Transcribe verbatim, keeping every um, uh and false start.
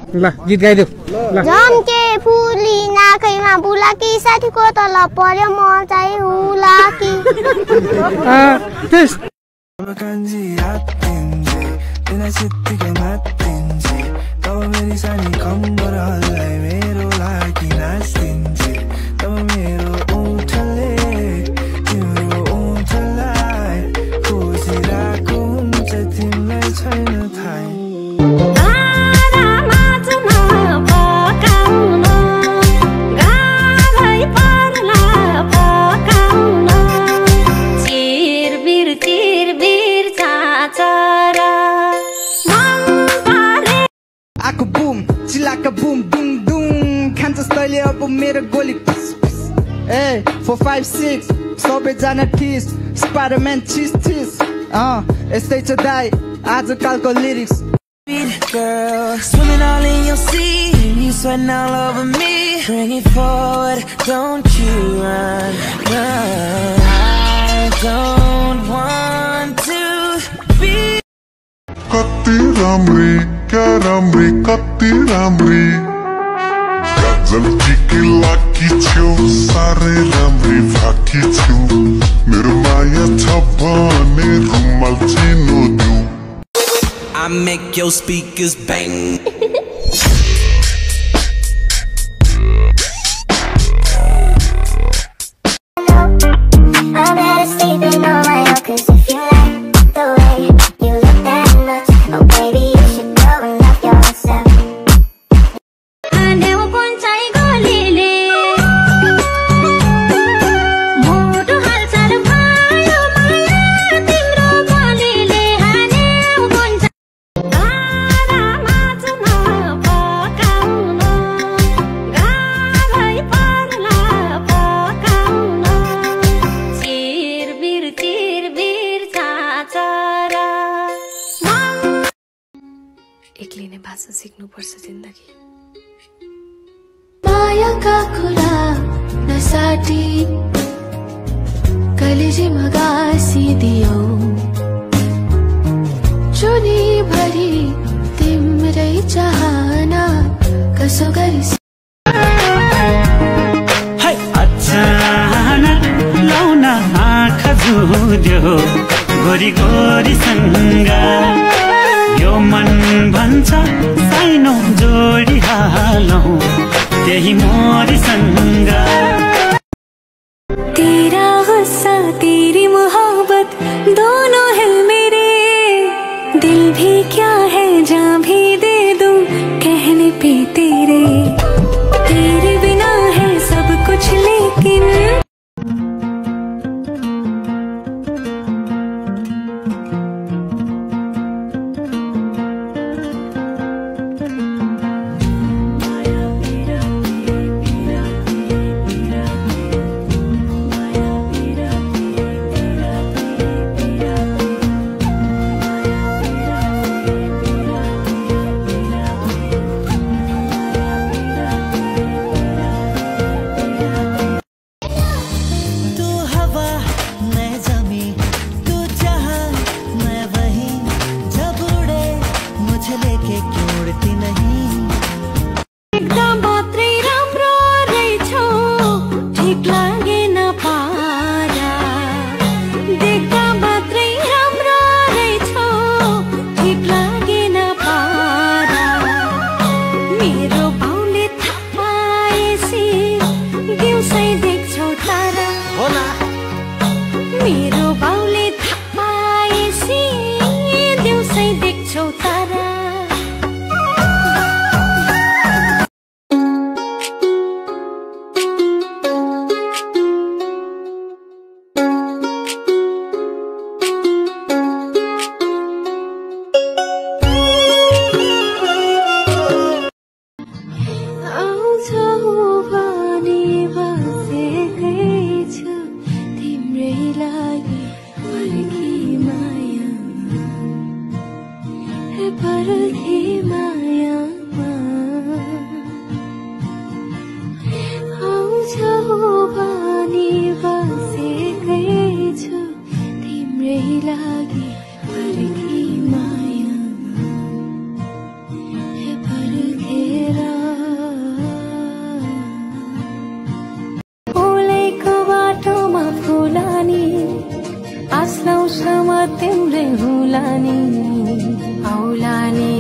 ल गीत गाइदेऊ ल झम्के फुली नाकैमा बुलाकी साथीको तल पर्यो म चाहिँ हुलाकी अ त्यस Kanji atinje, tina chitti ke matinje. Taba meri sani kambar halai mero lagi nastinje. Taba mero uthale, timro uthalai. Khushi rako huncha timlai chaina thai. Chilaka boom boom boom खान्छ तैले अब मेरो गोली ए four five six सबैजना ठिस Spider-Man चिस चिस a यस्तै छ दाइ आजकलको lyrics Girl, swimming all in your sea, you sweating all over me. Bring it forward, don't you run, run. I don't want to be. Katti ramri, kya ramri, katti ramri. Gajal ki laki chhu, sare ramri bhaki chhu. Mero maya chabane rumal chino du. I make your speakers bang. एक्लिने भाषा सिक्नुपर्छ जिन्दगी मायाका कुरा नसाटी कलेजीमा गाँसिदियौ जुनी भरि तिम्रै चाहना कसो गरी अचानक लाउन आँखा जुद्यो गोरी गोरी सँग यो मन भन्छ साइनो जोडी हालौं त्यही मोरीसँग तेरा गुस्सा तेरी मोहब्बत दोनों है मेरे दिल भी क्या है जान भी दे दूं कहने पे तेरे तेरे बिना है सब कुछ लेकिन म तिम्रै हुलानी औलानी